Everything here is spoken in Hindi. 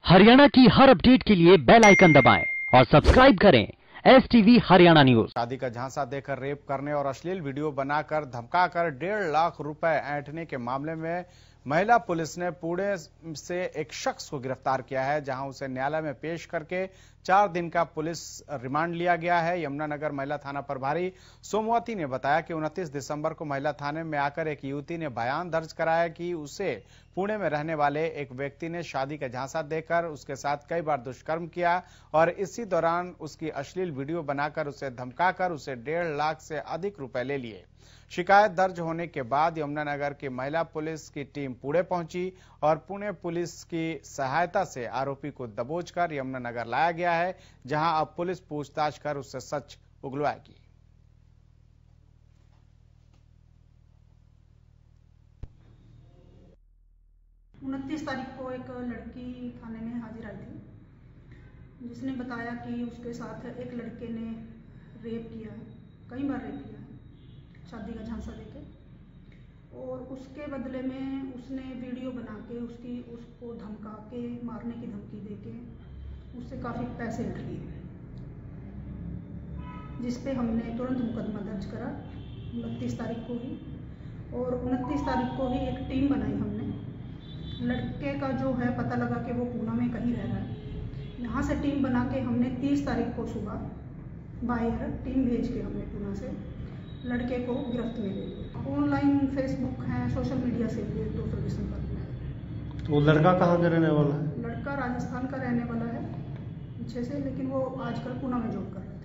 हरियाणा की हर अपडेट के लिए बेल आइकन दबाएं और सब्सक्राइब करें STV हरियाणा न्यूज। शादी का झांसा देकर रेप करने और अश्लील वीडियो बनाकर धमकाकर 1.5 लाख रुपए ऐंठने के मामले में महिला पुलिस ने पुणे से एक शख्स को गिरफ्तार किया है, जहां उसे न्यायालय में पेश करके 4 दिन का पुलिस रिमांड लिया गया है। यमुनानगर महिला थाना प्रभारी सोमवती ने बताया कि 29 दिसंबर को महिला थाने में आकर एक युवती ने बयान दर्ज कराया कि उसे पुणे में रहने वाले एक व्यक्ति ने शादी का झांसा देकर उसके साथ कई बार दुष्कर्म किया और इसी दौरान उसकी अश्लील वीडियो बनाकर उसे धमकाकर उसे 1.5 लाख से अधिक रुपए ले लिए। शिकायत दर्ज होने के बाद यमुनानगर की महिला पुलिस की टीम पुणे पहुंची और पुणे पुलिस की सहायता से आरोपी को दबोचकर यमुनानगर लाया गया है, जहां अब पुलिस पूछताछ कर उससे सच उगलवाएगी। 29 तारीख को एक लड़की थाने में हाजिर आई थी, जिसने बताया कि उसके साथ एक लड़के ने रेप किया है, कई बार रेप किया है शादी का झांसा देके, और उसके बदले में उसने वीडियो बना के उसको धमका के मारने की धमकी देके उससे काफ़ी पैसे लूट लिए, जिस पे हमने तुरंत मुकदमा दर्ज करा 29 तारीख को ही। और 29 तारीख को ही एक टीम बनाई हमने। लड़के का जो है पता लगा कि वो पुणे में कहीं रह रहा है। यहाँ से टीम बना के हमने 30 तारीख को सुबह बाहर टीम भेज के हमने पुणे से लड़के को गिरफ्त में ले लिया। ऑनलाइन फेसबुक है, सोशल मीडिया से लिए 2 दिसंबर में। वो लड़का कहाँ का रहने वाला है? लड़का राजस्थान का रहने वाला है पीछे से, लेकिन वो आजकल पुणे में जॉब कर रहा है।